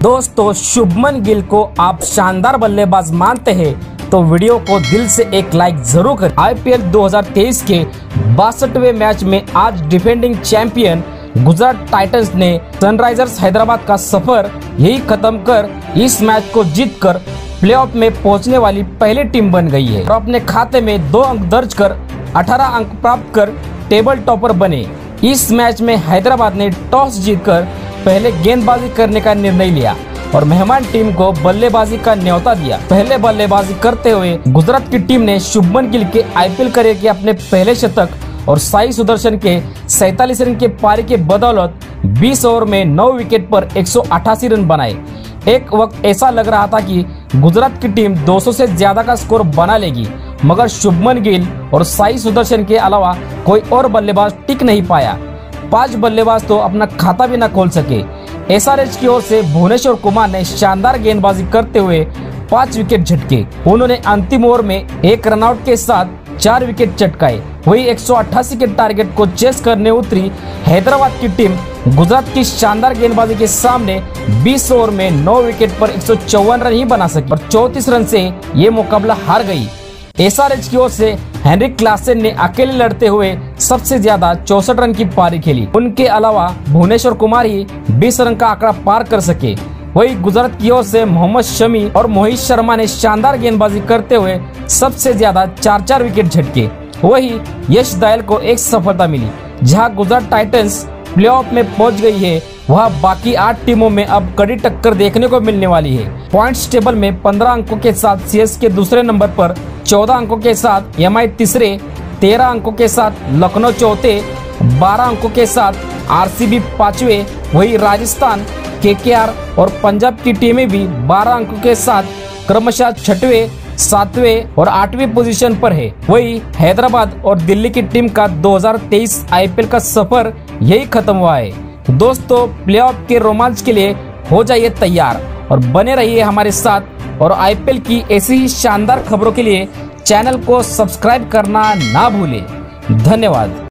दोस्तों, शुभमन गिल को आप शानदार बल्लेबाज मानते हैं तो वीडियो को दिल से एक लाइक जरूर करें। आईपीएल 2023 के 62वें मैच में आज डिफेंडिंग चैंपियन गुजरात टाइटंस ने सनराइजर्स हैदराबाद का सफर यही खत्म कर इस मैच को जीतकर प्लेऑफ में पहुंचने वाली पहली टीम बन गई है और अपने खाते में 2 अंक दर्ज कर 18 अंक प्राप्त कर टेबल टॉपर बने। इस मैच में हैदराबाद ने टॉस जीतकर पहले गेंदबाजी करने का निर्णय लिया और मेहमान टीम को बल्लेबाजी का न्योता दिया। पहले बल्लेबाजी करते हुए गुजरात की टीम ने शुभमन गिल के आईपीएल करियर के अपने पहले शतक और साई सुदर्शन के 47 रन के पारी के बदौलत 20 ओवर में 9 विकेट पर 188 रन बनाए। एक वक्त ऐसा लग रहा था कि गुजरात की टीम 200 से ज्यादा का स्कोर बना लेगी, मगर शुभमन गिल और साई सुदर्शन के अलावा कोई और बल्लेबाज टिक नहीं पाया। 5 बल्लेबाज तो अपना खाता भी न खोल सके। एसआरएच की ओर से भुवनेश्वर कुमार ने शानदार गेंदबाजी करते हुए 5 विकेट झटके। उन्होंने अंतिम ओवर में 1 रनआउट के साथ 4 विकेट चटकाए। वही 188 के टारगेट को चेस करने उतरी हैदराबाद की टीम गुजरात की शानदार गेंदबाजी के सामने 20 ओवर में 9 विकेट पर 154 रन ही बना सकी और 34 रन से ये मुकाबला हार गई। एसआरएच की ओर से हेनरिक क्लासेन ने अकेले लड़ते हुए सबसे ज्यादा 64 रन की पारी खेली। उनके अलावा भुवनेश्वर कुमार ही 20 रन का आंकड़ा पार कर सके। वही गुजरात की ओर से मोहम्मद शमी और मोहित शर्मा ने शानदार गेंदबाजी करते हुए सबसे ज्यादा 4-4 विकेट झटके। वही यश दयाल को एक सफलता मिली। जहां गुजरात टाइटंस प्लेऑफ में पहुंच गई है, वह बाकी 8 टीमों में अब कड़ी टक्कर देखने को मिलने वाली है। पॉइंट्स टेबल में 15 अंकों के साथ सीएसके दूसरे नंबर पर, 14 अंकों के साथ एमआई तीसरे, 13 अंकों के साथ लखनऊ चौथे, 12 अंकों के साथ आरसीबी पांचवे। वही राजस्थान, केकेआर और पंजाब की टीमें भी 12 अंकों के साथ क्रमशः 6वें, 7वें और 8वीं पोजीशन पर है। वही हैदराबाद और दिल्ली की टीम का 2023 आईपीएल का सफर यही खत्म हुआ है। दोस्तों, प्लेऑफ के रोमांच के लिए हो जाइए तैयार और बने रहिए हमारे साथ। और आईपीएल की ऐसी ही शानदार खबरों के लिए चैनल को सब्सक्राइब करना ना भूलें। धन्यवाद।